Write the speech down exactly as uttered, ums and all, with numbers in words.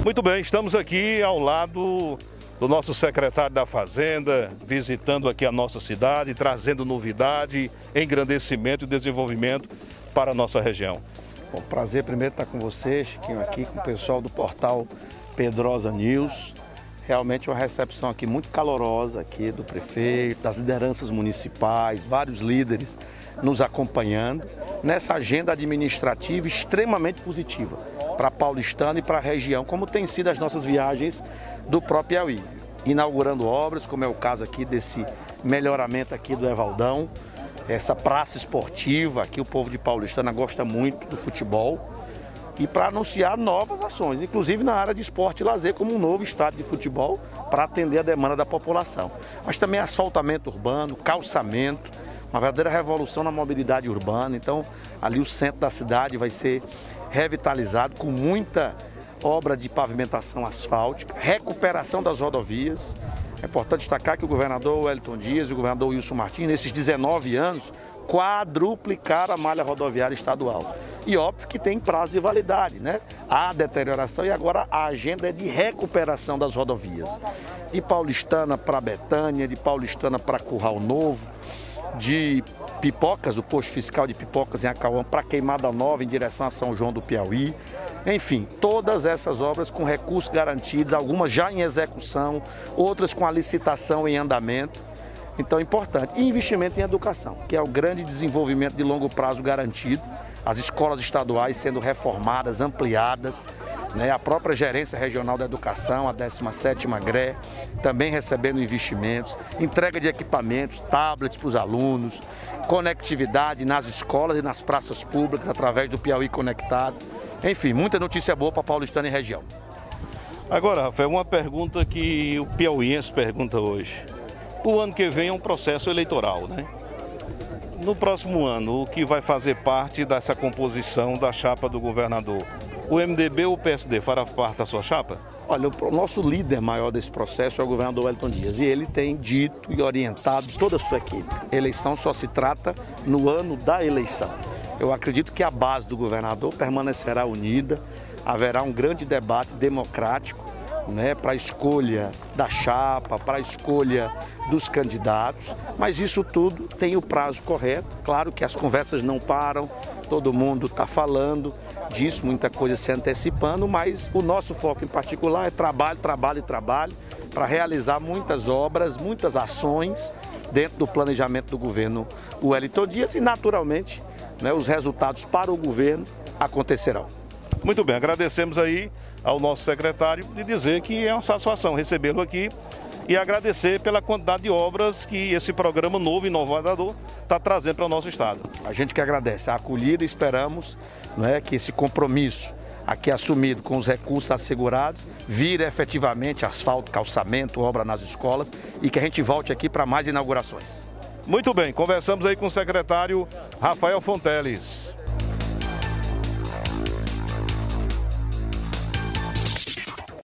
Muito bem, estamos aqui ao lado do nosso secretário da Fazenda, visitando aqui a nossa cidade, trazendo novidade, engrandecimento e desenvolvimento para a nossa região. Bom, prazer primeiro estar com você, Chiquinho, aqui com o pessoal do portal Pedrosa News. Realmente uma recepção aqui muito calorosa aqui do prefeito, das lideranças municipais, vários líderes nos acompanhando nessa agenda administrativa extremamente positiva para Paulistano e para a região, como tem sido as nossas viagens do próprio Piauí. Inaugurando obras, como é o caso aqui desse melhoramento aqui do Evaldão, essa praça esportiva, aqui o povo de Paulistana gosta muito do futebol, e para anunciar novas ações, inclusive na área de esporte e lazer, como um novo estádio de futebol para atender a demanda da população. Mas também asfaltamento urbano, calçamento, uma verdadeira revolução na mobilidade urbana. Então, ali o centro da cidade vai ser revitalizado com muita obra de pavimentação asfáltica, recuperação das rodovias. É importante destacar que o governador Wellington Dias e o governador Wilson Martins, nesses dezenove anos, quadruplicaram a malha rodoviária estadual. E óbvio que tem prazo de validade, né? Há deterioração e agora a agenda é de recuperação das rodovias. De Paulistana para Betânia, de Paulistana para Curral Novo, de Pipocas, o posto fiscal de Pipocas em Acauã para Queimada Nova em direção a São João do Piauí. Enfim, todas essas obras com recursos garantidos, algumas já em execução, outras com a licitação em andamento. Então é importante. E investimento em educação, que é o grande desenvolvimento de longo prazo garantido. As escolas estaduais sendo reformadas, ampliadas, né? A própria Gerência Regional da Educação, a décima sétima G R E, também recebendo investimentos, entrega de equipamentos, tablets para os alunos, conectividade nas escolas e nas praças públicas através do Piauí Conectado. Enfim, muita notícia boa para Paulistana e região. Agora, Rafael, uma pergunta que o piauiense pergunta hoje. O ano que vem é um processo eleitoral, né? No próximo ano, o que vai fazer parte dessa composição da chapa do governador? O M D B ou o P S D fará parte da sua chapa? Olha, o nosso líder maior desse processo é o governador Wellington Dias e ele tem dito e orientado toda a sua equipe. Eleição só se trata no ano da eleição. Eu acredito que a base do governador permanecerá unida, haverá um grande debate democrático, né, para a escolha da chapa, para a escolha dos candidatos, mas isso tudo tem o prazo correto. Claro que as conversas não param, todo mundo está falando disso, muita coisa se antecipando, mas o nosso foco em particular é trabalho, trabalho e trabalho para realizar muitas obras, muitas ações dentro do planejamento do governo Wellington Dias e, naturalmente, né, os resultados para o governo acontecerão. Muito bem, agradecemos aí ao nosso secretário de dizer que é uma satisfação recebê-lo aqui e agradecer pela quantidade de obras que esse programa novo e inovador está trazendo para o nosso estado. A gente que agradece a acolhida e esperamos, não é, que esse compromisso aqui assumido com os recursos assegurados vire efetivamente asfalto, calçamento, obra nas escolas e que a gente volte aqui para mais inaugurações. Muito bem, conversamos aí com o secretário Rafael Fonteles.